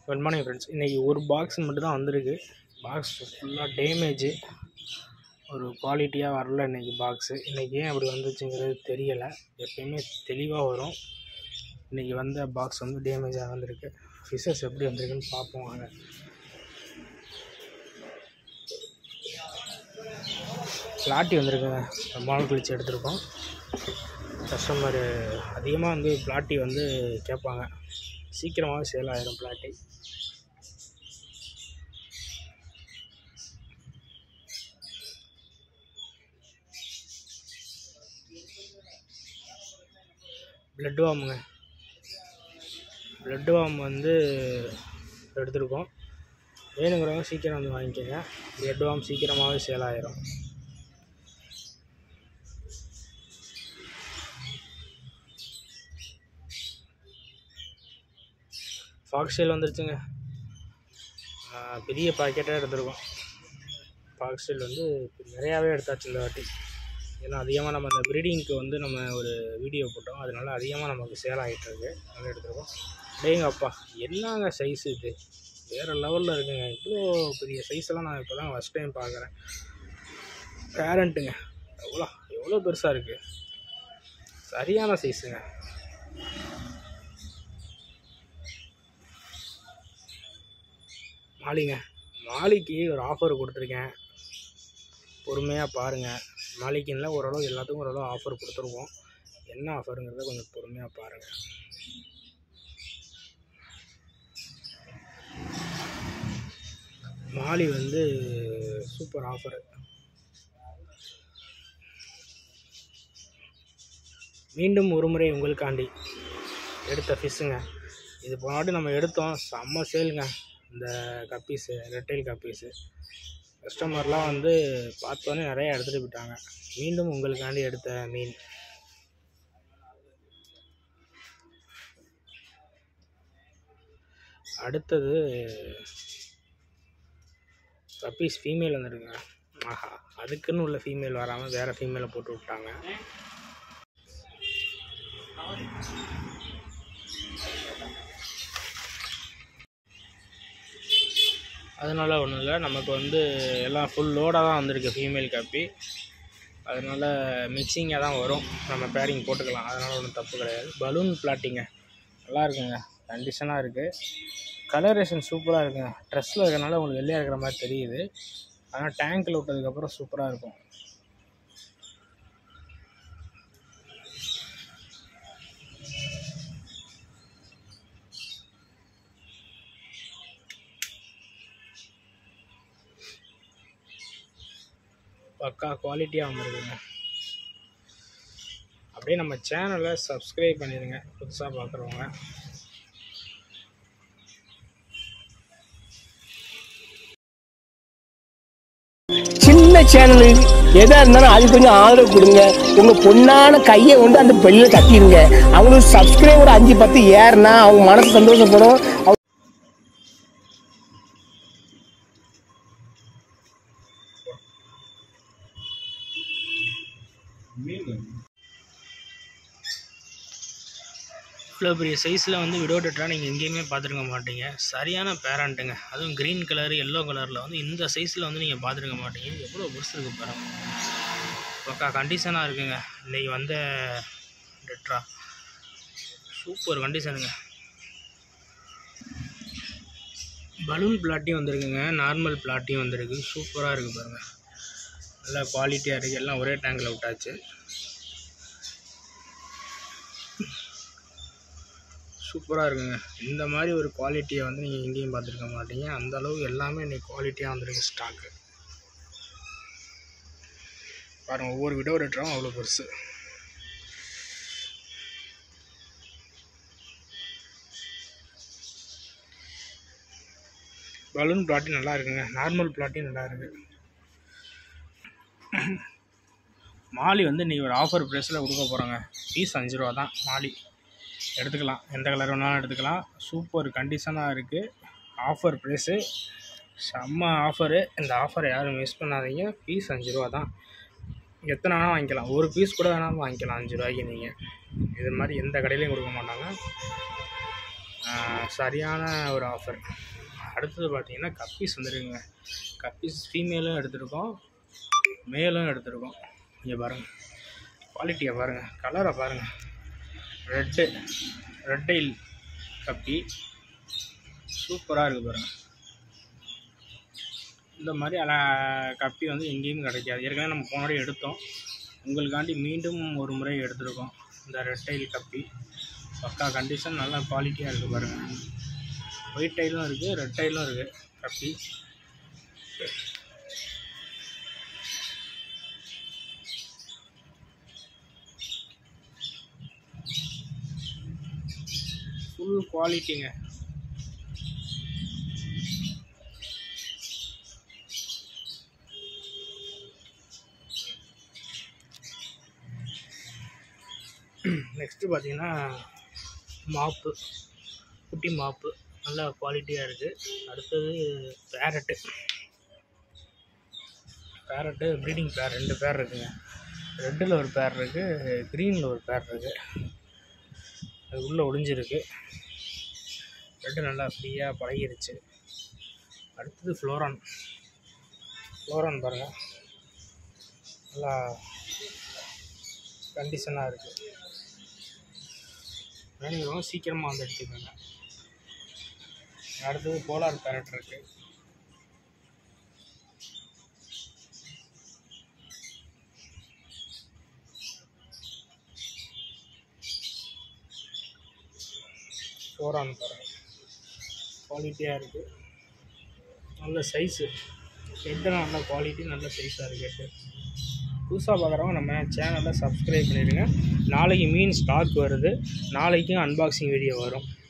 Good morning friends. இன்றைக்கி ஒரு box மட்டும் தான் வந்திருக்கு. பாக்ஸ் ஃபுல்லாக டேமேஜு, ஒரு குவாலிட்டியாக வரல இன்றைக்கி பாக்ஸு. இன்றைக்கி ஏன் அப்படி வந்துச்சுங்கிறது தெரியலை. எப்பயுமே தெளிவாக வரும். இன்றைக்கி வந்த பாக்ஸ் வந்து டேமேஜாக வந்திருக்கு. ஃபிஷஸ் எப்படி வந்திருக்குன்னு பார்ப்போம் வாங்க. பிளாட்டி வந்திருக்குங்க. ரொம்ப நாள் கழிச்சு எடுத்திருக்கோம். கஸ்டமர் அதிகமாக வந்து பிளாட்டி வந்து கேட்பாங்க. சீக்கிரமாகவே சேல் ஆகிடும் பிளாட்டி. பிளட் வார்முங்க. பிளட் வார்ம் வந்து எடுத்துருக்கோம். வேணுங்கிறவங்க சீக்கிரம் வந்து வாங்கிக்கோங்க. பிளட் வார்ம் சீக்கிரமாகவே சேல் ஆகிரும். ஃபாக்ஸைல் வந்துருச்சுங்க. பெரிய பாக்கெட்டாக எடுத்துருக்கோம். ஃபாக்ஸைல் வந்து நிறையாவே எடுத்தாச்சு இந்த வாட்டி. ஏன்னா அதிகமாக நம்ம அந்த ப்ரீடிங்க்கு வந்து நம்ம ஒரு வீடியோ போட்டோம். அதனால அதிகமாக நமக்கு சேல் ஆகிட்டுருக்கு. நல்லா எடுத்துருக்கோம். டேங்கப்பா, என்னங்க சைஸ் இது, வேறு லெவலில் இருக்குங்க. இவ்வளோ பெரிய சைஸெல்லாம் நான் இப்போ தான் ஃபஸ்ட் டைம் பார்க்குறேன். பேரண்ட்டுங்க, எவ்வளோ பெருசாக இருக்குது. சரியான சைஸுங்க. மாலிங்க, மாலிக்கு ஒரு ஆஃபர் கொடுத்துருக்கேன். பொறுமையாக பாருங்கள். மாலிக்கின்ல ஓரளவு எல்லாத்துக்கும் ஓரளவு ஆஃபர் கொடுத்துருக்கோம். என்ன ஆஃபருங்கிறத கொஞ்சம் பொறுமையாக பாருங்கள். மாலி வந்து சூப்பர் ஆஃபரு. மீண்டும் ஒரு முறை உங்களுக்காண்டி எடுத்த ஃபிஷ்ஷுங்க. இது போனாட்டி நம்ம எடுத்தோம், செம்ம சேலுங்க. இந்த கப்பீஸு, ரெட்டைல் கப்பீஸு கஸ்டமர்லாம் வந்து பார்த்தோன்னே நிறையா எடுத்துகிட்டு போயிட்டாங்க. மீண்டும் உங்களுக்காண்டி எடுத்த மீன். அடுத்தது கப்பீஸ் ஃபீமேல் வந்துருக்குங்க. ஆஹா, அதுக்குன்னு உள்ள ஃபீமேல் வராமல் வேறு ஃபீமேலை போட்டு விட்டாங்க. அதனால் ஒன்றும் இல்லை, நமக்கு வந்து எல்லாம் ஃபுல் லோடாக தான் வந்திருக்கு ஃபீமேல் கப்பி. அதனால் மிக்சிங்காக தான் வரும். நம்ம பேரிங் போட்டுக்கலாம். அதனால் ஒன்றும் தப்பு கிடையாது. பலூன் பிளாட்டிங்க நல்லா இருக்குங்க. கண்டிஷனாக இருக்குது. கலரேஷன் சூப்பராக இருக்குங்க. ட்ரெஸ்ஸில் இருக்கிறனால உங்களுக்கு வெள்ளையாக இருக்கிற மாதிரி தெரியுது. ஆனால் டேங்க்கில் விட்டதுக்கப்புறம் சூப்பராக இருக்கும். பக்கா குவாலிட்டியாக வந்துருக்குங்க. அப்படியே நம்ம சேனலை சப்ஸ்கிரைப் பண்ணிடுங்க புதுசாக பார்க்குறவங்க. சின்ன சேனலு எதா இருந்தாலும் அது கொஞ்சம் ஆதரவு கொடுங்க. உங்க பொண்ணான கையை கொண்டு அந்த பெல்ல தட்டிடுங்க. அவங்களுக்கு சப்ஸ்கிரைபர் 5-10 ஏறுனா அவங்க மனசு சந்தோஷப்படும். இவ்வளோ பெரிய சைஸில் வந்து விடோட்டா நீங்கள் எங்கேயுமே பார்த்துருக்க மாட்டீங்க. சரியான பேரண்ட்டுங்க. அதுவும் க்ரீன் கலர், எல்லோ கலரில் வந்து இந்த சைஸில் வந்து நீங்கள் பார்த்துருக்க மாட்டீங்க. எவ்வளோ பெருசு இருக்குது பாருங்க. பக்கா கண்டிஷனாக இருக்குங்க. இன்றைக்கி வந்த டெட்ரா சூப்பர் கண்டிஷனுங்க. பலூன் பிளாட்டியும் வந்துருக்குங்க, நார்மல் பிளாட்டியும் வந்துருக்கு. சூப்பராக இருக்குது பாருங்கள். நல்லா குவாலிட்டியாக இருக்குது. எல்லாம் ஒரே டேங்கில் விட்டாச்சு. சூப்பராக இருக்குங்க. இந்த மாதிரி ஒரு குவாலிட்டியை வந்து நீங்கள் எங்கேயும் பார்த்துருக்க மாட்டீங்க. அந்தளவு எல்லாமே இன்றைக்கி குவாலிட்டியாக வந்துருக்கு ஸ்டாக்கு. பாருங்கள், ஒவ்வொரு விடோ ரேட்டரும் அவ்வளோ பெருசு. பலூன் பிளாட்டி நல்லா இருக்குங்க. நார்மல் பிளாட்டி நல்லா இருக்குது. மாலி வந்து இன்றைக்கி ஒரு ஆஃபர் ப்ரைஸில் கொடுக்க போகிறோங்க. பீஸ் 5 ரூபா தான். மாலி எடுத்துக்கலாம், எந்த கலர் வேணாலும் எடுத்துக்கலாம். சூப்பர் கண்டிஷனாக இருக்குது. ஆஃபர் ப்ரைஸு, செம்ம ஆஃபரு. இந்த ஆஃபரை யாரும் மிஸ் பண்ணாதீங்க. பீஸ் 5 ரூபா தான். எத்தனை வேணால் வாங்கிக்கலாம். ஒரு பீஸ் கூட வேணாலும் வாங்கிக்கலாம் 5 ரூபாய்க்கு. நீங்கள் இது மாதிரி எந்த கடையிலையும் கொடுக்க மாட்டாங்க. சரியான ஒரு ஆஃபர். அடுத்தது பார்த்திங்கன்னா கப்பீஸ் வந்துருக்குங்க. கப்பீஸ் ஃபீமேலும் எடுத்துருக்கோம், மேலும் எடுத்துருக்கோம். இங்கே பாருங்கள், குவாலிட்டியை பாருங்கள், கலரை பாருங்கள். ரெட் டெயில் கப்பி சூப்பராக இருக்குது பாருங்கள். இந்த மாதிரி கப்பி வந்து எங்கேயும் கிடைக்காது. ஏற்கனவே நம்ம போனாடி எடுத்தோம், உங்களுக்காண்டி மீண்டும் ஒரு முறை எடுத்துருக்கோம். இந்த ரெட் டெயில் கப்பி பக்கா கண்டிஷன், நல்லா குவாலிட்டியாக இருக்குது பாருங்கள். ஒயிட் டைலும் இருக்குது, ரெட் டைலும் இருக்குது கப்பி. ஃபுல் குவாலிட்டிங்க. நெக்ஸ்ட்டு பார்த்தீங்கன்னா மாப்பு, குட்டி மாப்பு நல்லா குவாலிட்டியாக இருக்குது. அடுத்தது பேரட்டு ப்ரீடிங் பேர் 2 பேர் இருக்குதுங்க. ரெட்டில் ஒரு பேர் இருக்குது, க்ரீனில் ஒரு பேர் இருக்குது. அது உள்ளே ஒளிஞ்சிருக்கு. ரெட்டு நல்லா ஃப்ரீயாக பழகிருச்சு. அடுத்தது ஃப்ளோரான் பாருங்கள், நல்லா கண்டிஷனாக இருக்குது. வேணுங்கிறவங்க சீக்கிரமாக வந்து எடுத்துக்கோங்க. அடுத்தது போலார் பேரட் இருக்குது. ஃப்ளோரான் பாருங்கள், குவாலிட்டியாக இருக்குது, நல்ல சைஸு. ஹெட்டெல்லாம் நல்ல குவாலிட்டி, நல்ல சைஸாக இருக்குது ஹெட்டு. புதுசாக பார்க்குறவங்க நம்ம சேனலை சப்ஸ்கிரைப் பண்ணிடுங்க. நாளைக்கு மீன் ஸ்டாக் வருது, நாளைக்கும் அன்பாக்சிங் வீடியோ வரும்.